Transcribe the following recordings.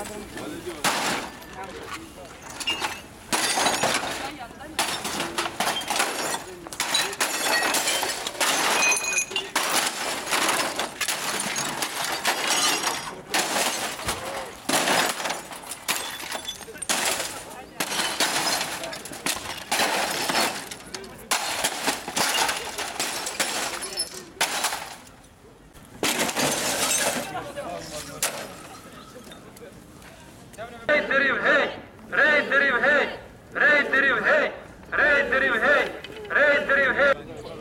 кадром. Рейдерів геть! Рейдерів геть! Рейдерів геть! Рейдерів геть! Рейдерів геть!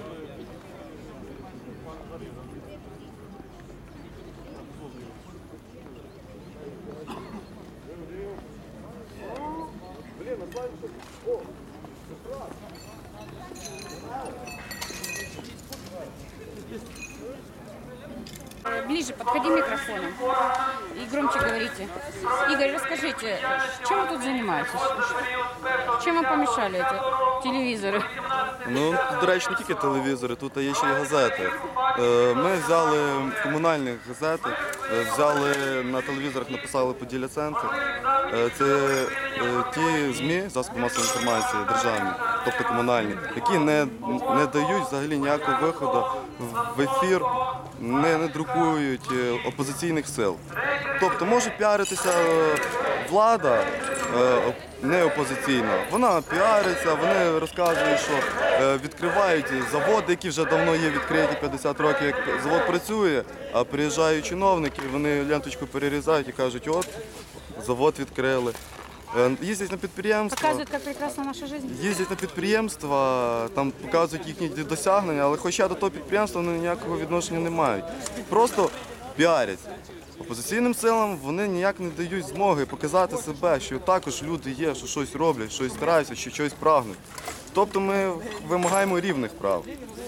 Ближе, подходи к микрофону и громче говорите. Игорь, расскажите, чем вы тут занимаетесь? Чем вам помешали эти телевизоры? Ну, до речі, не тільки телевізори, тут є ще й газети. Ми взяли комунальні газети, взяли на телевізорах, написали «Поділля Центр». Це ті ЗМІ, засоби масової інформації державні, тобто комунальні, які не дають взагалі ніякого виходу в ефір, не друкують опозиційних сил. Тобто може піаритися влада, не опозиційна. Вона піариться, вони розказують, що відкривають заводи, які вже давно є відкриті, 50 років, як завод працює, а приїжджають чиновники, вони ленточку перерізають і кажуть, от, завод відкрили. Їздять на підприємства. Показывают, как прекрасна наша жизнь. Їздять на підприємства, там показують їхні досягнення, але хоча до того підприємства вони ніякого відношення не мають. Просто піарять. Опозиційним силам вони ніяк не дають змоги показати себе, що також люди є, що щось роблять, щось стараються, що щось прагнуть. Тобто ми вимагаємо рівних прав.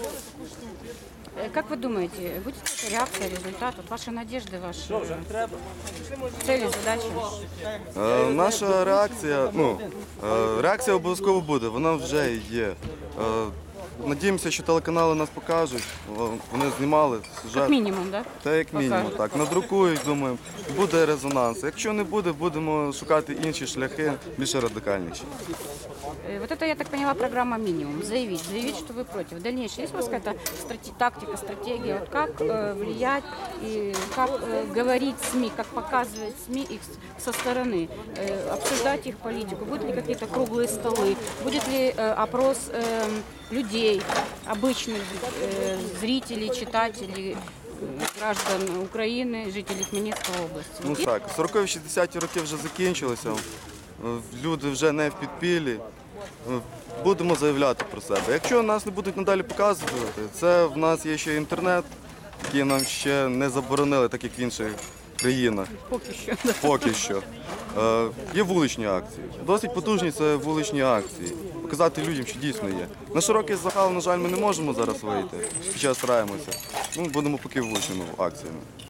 Как вы думаете, будет какая-то реакция, результат? Вот ваши надежды, ваши цели, задачи? Наша реакція, реакція обов'язково буде, вона вже є. Надіємося, що телеканали нас покажуть, вони знімали сюжет. Как минимум, да? Та як мінімум, так. Надрукують, думаємо, буде резонанс. Якщо не буде, будемо шукати інші шляхи, більш радикальніші. Вот это, я так поняла, программа «Минимум». Заявить, что вы против. Дальнейшее, есть у вас какая-то тактика, стратегия, вот как влиять и как говорить СМИ, как показывать СМИ их со стороны, обсуждать их политику? Будут ли какие-то круглые столы? Будет ли опрос людей, обычных зрителей, читателей, граждан України, жителів Хмельницької області? Ну так, 40-60-ті роки вже закінчилися, люди вже не в підпіллі. Будемо заявляти про себе. Якщо нас не будуть надалі показувати, це в нас є ще інтернет, який нам ще не заборонили, так як в інших країнах. Поки що. Поки що. Є вуличні акції. Досить потужні це вуличні акції. Показати людям, що дійсно є. На широкий загал, на жаль, ми не можемо зараз вийти. Зараз стараємося. Будемо поки вуличними акціями.